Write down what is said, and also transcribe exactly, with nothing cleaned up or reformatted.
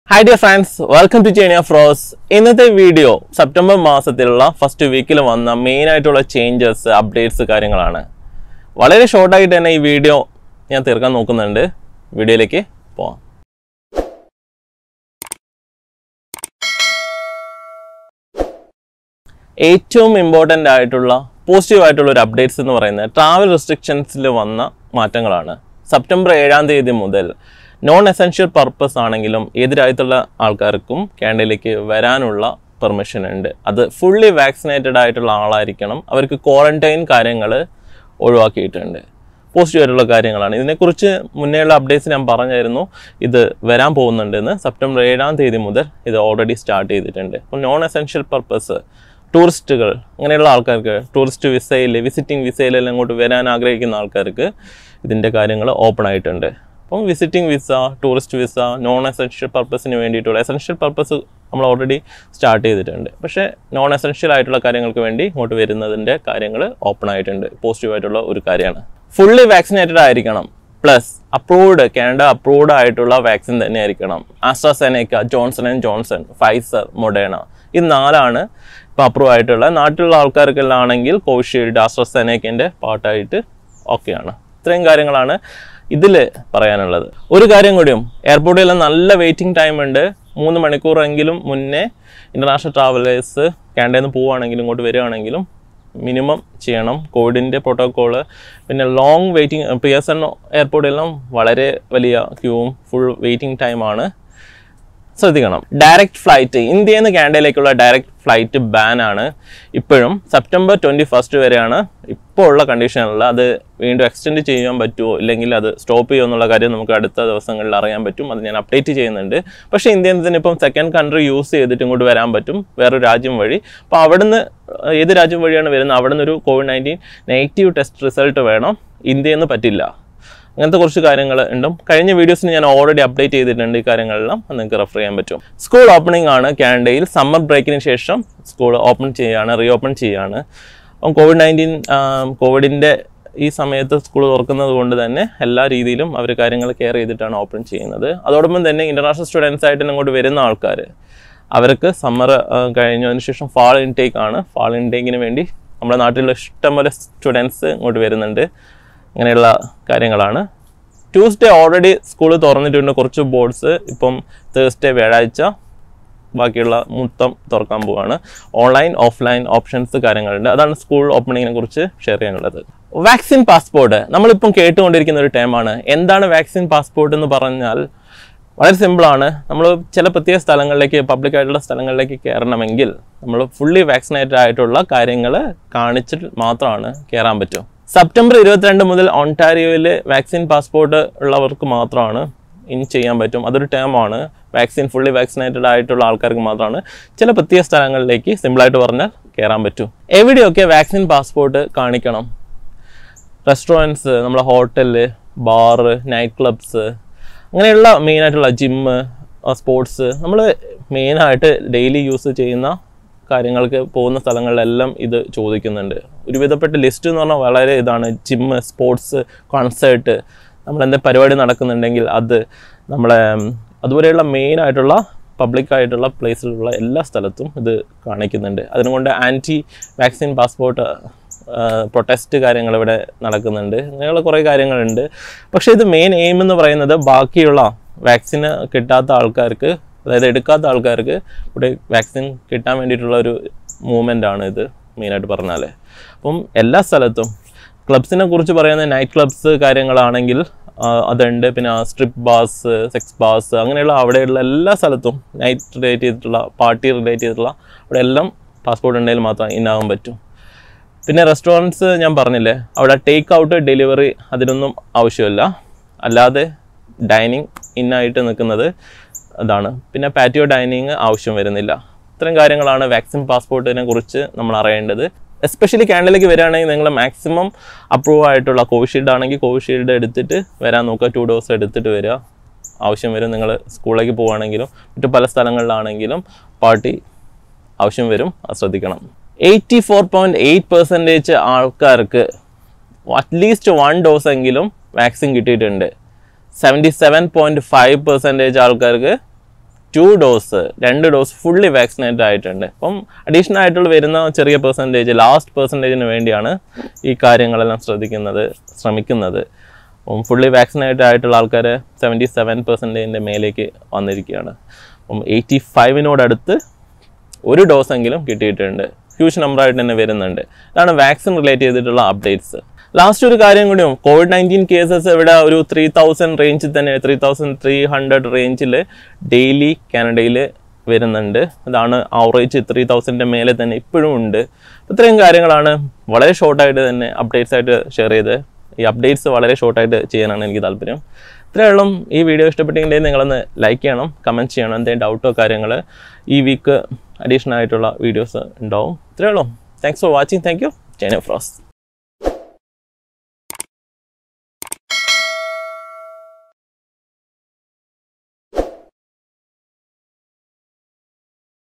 Hi dear friends, welcome to Journeyofrose. In this video, September മാസത്തിലുള്ള first week ൽ വന്ന main ആയിട്ടുള്ള changes, updates കാര്യങ്ങളാണ്. വളരെ ഷോർട്ട് ആയിട്ട് തന്നെ ഈ വീഡിയോ ഞാൻ തീർക്കാൻ നോക്കുന്നുണ്ട്. വീഡിയോയിലേക്ക് പോകാം. ഏറ്റവും ഇമ്പോർട്ടന്റ് ആയിട്ടുള്ള പോസിറ്റീവ് ആയിട്ടുള്ള ഒരു അപ്ഡേറ്റ്സ് എന്ന് പറയുന്നത് ട്രാവൽ റെസ്ട്രിക്ഷൻസിൽ വന്ന മാറ്റങ്ങളാണ്. സെപ്റ്റംബർ ഏഴാം തീയതി മുതൽ നോൺ എസെൻഷ്യൽ പർപ്പസ് ആണെങ്കിലും ഏത് രാജ്യത്തുള്ള ആൾക്കാർക്കും കാനഡയിലേക്ക് വരാനുള്ള പെർമിഷൻ ഉണ്ട്. അത് ഫുള്ളി വാക്സിനേറ്റഡ് ആയിട്ടുള്ള ആളായിരിക്കണം. അവർക്ക് ക്വാറന്റൈൻ കാര്യങ്ങൾ ഒഴിവാക്കിയിട്ടുണ്ട്. പോസിറ്റീവ് ആയിട്ടുള്ള കാര്യങ്ങളാണ്. ഇതിനെക്കുറിച്ച് മുന്നേയുള്ള അപ്ഡേറ്റ്സ് ഞാൻ പറഞ്ഞായിരുന്നു. ഇത് വരാൻ പോകുന്നുണ്ടെന്ന്. സെപ്റ്റംബർ ഏഴാം തീയതി മുതൽ ഇത് ഓൾറെഡി സ്റ്റാർട്ട് ചെയ്തിട്ടുണ്ട്. അപ്പോൾ നോൺ എസെൻഷ്യൽ പർപ്പസ് ടൂറിസ്റ്റുകൾ അങ്ങനെയുള്ള ആൾക്കാർക്ക് ടൂറിസ്റ്റ് വിസയിൽ വിസിറ്റിംഗ് വിസയിലെല്ലാം ഇങ്ങോട്ട് വരാൻ ആഗ്രഹിക്കുന്ന ആൾക്കാർക്ക് ഇതിൻ്റെ കാര്യങ്ങൾ ഓപ്പൺ ആയിട്ടുണ്ട്. അപ്പം visiting visa, tourist visa, non essential പർപ്പസിന് വേണ്ടിയിട്ടുള്ള എസെൻഷ്യൽ പർപ്പസ് നമ്മൾ ഓൾറെഡി സ്റ്റാർട്ട് ചെയ്തിട്ടുണ്ട്. പക്ഷേ നോൺ എസെൻഷ്യൽ ആയിട്ടുള്ള കാര്യങ്ങൾക്ക് വേണ്ടി ഇങ്ങോട്ട് വരുന്നതിൻ്റെ കാര്യങ്ങൾ ഓപ്പൺ ആയിട്ടുണ്ട്. പോസിറ്റീവ് ആയിട്ടുള്ള ഒരു കാര്യമാണ്. ഫുള്ളി വാക്സിനേറ്റഡ് ആയിരിക്കണം. പ്ലസ് അപ്രൂവ്ഡ് കാനഡ അപ്രൂവ്ഡ് ആയിട്ടുള്ള വാക്സിൻ തന്നെ ആയിരിക്കണം. AstraZeneca, Johnson and Johnson, Pfizer, Moderna ഈ നാലാണ് ഇപ്പോൾ അപ്രൂവ് ആയിട്ടുള്ള. നാട്ടിലുള്ള ആൾക്കാർക്കെല്ലാം ആണെങ്കിൽ കോവിഷീൽഡ്, ആസ്ട്രാസെനേക്കൻ്റെ പാർട്ടായിട്ട് ഓക്കെയാണ്. ഇത്രയും കാര്യങ്ങളാണ് ഇതിൽ പറയാനുള്ളത്. ഒരു കാര്യം കൂടിയും, എയർപോർട്ടിലെല്ലാം നല്ല വെയിറ്റിംഗ് ടൈം ഉണ്ട്. മൂന്ന് മണിക്കൂറെങ്കിലും മുന്നേ ഇൻ്റർനാഷണൽ ട്രാവലേഴ്സ് കാനഡയിൽ നിന്ന് പോവുകയാണെങ്കിലും ഇങ്ങോട്ട് വരികയാണെങ്കിലും മിനിമം ചെയ്യണം. കോവിഡിൻ്റെ പ്രോട്ടോക്കോള്, പിന്നെ long waiting, P S N എയർപോർട്ടിലെല്ലാം വളരെ വലിയ ക്യൂവും ഫുൾ വെയിറ്റിംഗ് ടൈമാണ്. ശ്രദ്ധിക്കണം. ഡയറക്റ്റ് ഫ്ലൈറ്റ്, ഇന്ത്യയിൽ നിന്ന് കാനഡയിലേക്കുള്ള ഡയറക്റ്റ് ഫ്ലൈറ്റ് ബാനാണ്. ഇപ്പോഴും സെപ്റ്റംബർ ട്വൻറ്റി ഫസ്റ്റ് വരെയാണ് ഇപ്പോൾ ഉള്ള കണ്ടീഷനുള്ള. അത് വീണ്ടും എക്സ്റ്റെൻഡ് ചെയ്യാൻ പറ്റുമോ ഇല്ലെങ്കിൽ അത് സ്റ്റോപ്പ് ചെയ്യുമോ എന്നുള്ള കാര്യം നമുക്ക് അടുത്ത ദിവസങ്ങളിൽ അറിയാൻ പറ്റും. അത് ഞാൻ അപ്ഡേറ്റ് ചെയ്യുന്നുണ്ട്. പക്ഷേ ഇന്ത്യയിൽ നിന്ന് ഇപ്പം സെക്കൻഡ് കൺട്രി യൂസ് ചെയ്തിട്ട് ഇങ്ങോട്ട് വരാൻ പറ്റും, വേറൊരു രാജ്യം വഴി. അപ്പോൾ അവിടുന്ന് ഏത് രാജ്യം വഴിയാണ് വരുന്നത് അവിടെ നിന്ന് ഒരു covid nineteen negative test result വേണം. ഇന്ത്യയിൽ നിന്ന് പറ്റില്ല. അങ്ങനത്തെ കുറച്ച് കാര്യങ്ങൾ ഉണ്ട്. കഴിഞ്ഞ വീഡിയോസിന് ഞാൻ ഓൾറെഡി അപ്ഡേറ്റ് ചെയ്തിട്ടുണ്ട്. ഈ കാര്യങ്ങളെല്ലാം നിങ്ങൾക്ക് റെഫർ ചെയ്യാൻ പറ്റും. സ്കൂൾ ഓപ്പണിംഗ് ആണ് കാനഡയിൽ. സമ്മർ ബ്രേക്കിന് ശേഷം സ്കൂൾ ഓപ്പൺ ചെയ്യുകയാണ്, റീ ഓപ്പൺ ചെയ്യുകയാണ്. അപ്പം കോവിഡ് നയൻറ്റീൻ കോവിഡിൻ്റെ ഈ സമയത്ത് സ്കൂൾ തുറക്കുന്നത് കൊണ്ട് തന്നെ എല്ലാ രീതിയിലും അവർ കാര്യങ്ങൾ കെയർ ചെയ്തിട്ടാണ് ഓപ്പൺ ചെയ്യുന്നത്. അതോടൊപ്പം തന്നെ ഇൻ്റർനാഷണൽ സ്റ്റുഡൻസ് ആയിട്ട് ഇങ്ങോട്ട് വരുന്ന ആൾക്കാർ അവർക്ക് സമ്മർ കഴിഞ്ഞതിന് ശേഷം ഫാൾ ഇൻടേക്ക് ആണ്. ഫാൾ ഇൻടേക്കിന് വേണ്ടി നമ്മുടെ നാട്ടിലുള്ള ഇഷ്ടംപോലെ സ്റ്റുഡൻസ് ഇങ്ങോട്ട് വരുന്നുണ്ട്. അങ്ങനെയുള്ള കാര്യങ്ങളാണ്. ട്യൂസ്ഡേ ഓൾറെഡി സ്കൂൾ തുറന്നിട്ടുണ്ട്. കുറച്ച് ബോർഡ്സ് ഇപ്പം തേഴ്സ്ഡേ വ്യാഴാഴ്ച ബാക്കിയുള്ള മൊത്തം തുറക്കാൻ പോവുകയാണ്. ഓൺലൈൻ ഓഫ്ലൈൻ ഓപ്ഷൻസ് കാര്യങ്ങളുണ്ട്. അതാണ് സ്കൂൾ ഓപ്പണിങ്ങിനെ കുറിച്ച് ഷെയർ ചെയ്യാനുള്ളത്. വാക്സിൻ പാസ്പോർട്ട് നമ്മളിപ്പം കേട്ടുകൊണ്ടിരിക്കുന്ന ഒരു ടൈമാണ്. എന്താണ് വാക്സിൻ പാസ്പോർട്ട് എന്ന് പറഞ്ഞാൽ വളരെ സിമ്പിളാണ്. നമ്മൾ ചില പ്രത്യേക സ്ഥലങ്ങളിലേക്ക്, പബ്ലിക് ആയിട്ടുള്ള സ്ഥലങ്ങളിലേക്ക് കയറണമെങ്കിൽ നമ്മൾ ഫുള്ളി വാക്സിനേറ്റഡ് ആയിട്ടുള്ള കാര്യങ്ങൾ കാണിച്ചിട്ട് മാത്രമാണ് കയറാൻ പറ്റും. സെപ്റ്റംബർ ഇരുപത്തിരണ്ട് മുതൽ ഓൺടാരിയോയിൽ വാക്സിൻ പാസ്പോർട്ട് ഉള്ളവർക്ക് മാത്രമാണ് ഇൻ ചെയ്യാൻ പറ്റും. അതൊരു ടേമാണ്. വാക്സിൻ ഫുള്ളി വാക്സിനേറ്റഡ് ആയിട്ടുള്ള ആൾക്കാർക്ക് മാത്രമാണ് ചില പ്രത്യേക സ്ഥലങ്ങളിലേക്ക് സിമ്പിളായിട്ട് പറഞ്ഞാൽ കയറാൻ പറ്റും. എവിടെയൊക്കെ വാക്സിൻ പാസ്പോർട്ട് കാണിക്കണം? റെസ്റ്റോറൻറ്റ്സ്, നമ്മളെ ഹോട്ടല്, ബാറ്, നൈറ്റ് ക്ലബ്സ്, അങ്ങനെയുള്ള മെയിനായിട്ടുള്ള ജിമ്മ്, സ്പോർട്സ്, നമ്മൾ മെയിനായിട്ട് ഡെയിലി യൂസ് ചെയ്യുന്ന കാര്യങ്ങൾക്ക് പോകുന്ന സ്ഥലങ്ങളിലെല്ലാം ഇത് ചോദിക്കുന്നുണ്ട്. ഒരു വിധപ്പെട്ട ലിസ്റ്റ് എന്ന് പറഞ്ഞാൽ വളരെ ഇതാണ്. ജിമ്മ്, സ്പോർട്സ്, കോൺസേർട്ട്, നമ്മളെന്തെങ്കിലും പരിപാടി നടക്കുന്നുണ്ടെങ്കിൽ അത്, നമ്മളെ അതുപോലെയുള്ള മെയിനായിട്ടുള്ള പബ്ലിക്കായിട്ടുള്ള പ്ലേസിലുള്ള എല്ലാ സ്ഥലത്തും ഇത് കാണിക്കുന്നുണ്ട്. അതിനുകൊണ്ട് ആൻറ്റി വാക്സിൻ പാസ്പോർട്ട് പ്രൊട്ടസ്റ്റ് കാര്യങ്ങൾ ഇവിടെ നടക്കുന്നുണ്ട്. അങ്ങനെയുള്ള കുറേ കാര്യങ്ങളുണ്ട്. പക്ഷേ ഇത് മെയിൻ എയിം എന്ന് പറയുന്നത് ബാക്കിയുള്ള വാക്സിന് കിട്ടാത്ത ആൾക്കാർക്ക്, അതായത് എടുക്കാത്ത ആൾക്കാർക്ക് ഇവിടെ വാക്സിൻ കിട്ടാൻ വേണ്ടിയിട്ടുള്ള ഒരു മൂവ്മെൻ്റ് ആണ് ഇത് മെയിനായിട്ട് പറഞ്ഞാൽ. അപ്പം എല്ലാ സ്ഥലത്തും ക്ലബ്സിനെ കുറിച്ച് പറയുന്ന നൈറ്റ് ക്ലബ്സ് കാര്യങ്ങളാണെങ്കിൽ അതുണ്ട്. പിന്നെ സ്ട്രിപ്പ് ബാസ്, സെക്സ് ബാസ്, അങ്ങനെയുള്ള അവിടെയുള്ള എല്ലാ സ്ഥലത്തും നൈറ്റ് റിലേറ്റ് ചെയ്തിട്ടുള്ള പാർട്ടി റിലേറ്റ് ചെയ്തിട്ടുള്ള അവിടെ എല്ലാം പാസ്പോർട്ട് ഉണ്ടെങ്കിൽ മാത്രം ഇന്നാകാൻ പറ്റും. പിന്നെ റെസ്റ്റോറൻറ്റ്സ് ഞാൻ പറഞ്ഞില്ലേ, അവിടെ ടേക്ക് ഔട്ട്, ഡെലിവറി അതിനൊന്നും ആവശ്യമില്ല. അല്ലാതെ ഡൈനിങ് ഇന്നായിട്ട് നിൽക്കുന്നത് അതാണ്. പിന്നെ പാറ്റിയോ ഡൈനിങ് ആവശ്യം വരുന്നില്ല. ഇത്തരം കാര്യങ്ങളാണ് വാക്സിൻ പാസ്പോർട്ടിനെ കുറിച്ച് നമ്മൾ അറിയേണ്ടത്. എസ്പെഷ്യലി കാനഡയിലേക്ക് വരികയാണെങ്കിൽ നിങ്ങൾ മാക്സിമം അപ്രൂവ് ആയിട്ടുള്ള കോവിഷീൽഡ് ആണെങ്കിൽ കോവിഷീൽഡ് എടുത്തിട്ട് വരാൻ നോക്കുക. ടു ഡോസ് എടുത്തിട്ട് വരിക. ആവശ്യം വരും. നിങ്ങൾ സ്കൂളിലേക്ക് പോവുകയാണെങ്കിലും മറ്റു പല സ്ഥലങ്ങളിലാണെങ്കിലും പാർട്ടി ആവശ്യം വരും. അത് ശ്രദ്ധിക്കണം. Eighty four point eight percentage ആൾക്കാർക്ക് അറ്റ്ലീസ്റ്റ് വൺ ഡോസ് എങ്കിലും വാക്സിൻ കിട്ടിയിട്ടുണ്ട്. Seventy seven point five percentage ആൾക്കാർക്ക് ടു ഡോസ് രണ്ട് ഡോസ് ഫുള്ളി വാക്സിനേറ്റഡ് ആയിട്ടുണ്ട്. അപ്പം അഡീഷണൽ ആയിട്ടുള്ള വരുന്ന ചെറിയ പെർസെൻറ്റേജ് ലാസ്റ്റ് പെർസെൻറ്റേജിന് വേണ്ടിയാണ് ഈ കാര്യങ്ങളെല്ലാം ശ്രദ്ധിക്കുന്നത് ശ്രമിക്കുന്നത്. അപ്പം ഫുള്ളി വാക്സിനേറ്റഡ് ആയിട്ടുള്ള ആൾക്കാർ സെവൻറ്റി സെവൻ പെർസെൻറ്റേജിൻ്റെ മേലേക്ക് വന്നിരിക്കുകയാണ്. അപ്പം എയ്റ്റി ഫൈവിനോടടുത്ത് ഒരു ഡോസെങ്കിലും കിട്ടിയിട്ടുണ്ട്. ഹ്യൂജ് നമ്പറായിട്ട് തന്നെ വരുന്നുണ്ട്. ഇതാണ് വാക്സിൻ റിലേറ്റ് ചെയ്തിട്ടുള്ള അപ്ഡേറ്റ്സ്. ലാസ്റ്റ് ഒരു കാര്യം കൂടിയും, കോവിഡ് നയൻറ്റീൻ കേസസ് ഇവിടെ ഒരു ത്രീ തൗസൻഡ് റേഞ്ചിൽ തന്നെ ത്രീ തൗസൻഡ് ത്രീ ഹൺഡ്രഡ് റേഞ്ചിൽ ഡെയിലി കാനഡയിൽ വരുന്നുണ്ട്. അതാണ് ആവറേജ് ത്രീ തൗസൻഡിൻ്റെ മേലെ തന്നെ ഇപ്പോഴും ഉണ്ട്. ഇത്രയും കാര്യങ്ങളാണ് വളരെ ഷോർട്ടായിട്ട് തന്നെ അപ്ഡേറ്റ്സ് ആയിട്ട് ഷെയർ ചെയ്ത്. ഈ അപ്ഡേറ്റ്സ് വളരെ ഷോർട്ടായിട്ട് ചെയ്യാനാണ് എനിക്ക് താല്പര്യം. ഇത്രയുള്ള ഈ വീഡിയോ ഇഷ്ടപ്പെട്ടെങ്കിൽ നിങ്ങളൊന്ന് ലൈക്ക് ചെയ്യണം, കമൻറ്റ് ചെയ്യണം. എന്തെങ്കിലും ഡൗട്ടോ കാര്യങ്ങൾ ഈ വീക്ക് അഡീഷണൽ ആയിട്ടുള്ള വീഡിയോസ് ഉണ്ടാവും. ഇത്രയുള്ളൂ. Thanks for watching. Thank you. ജേർണിയോഫ്രോസ്.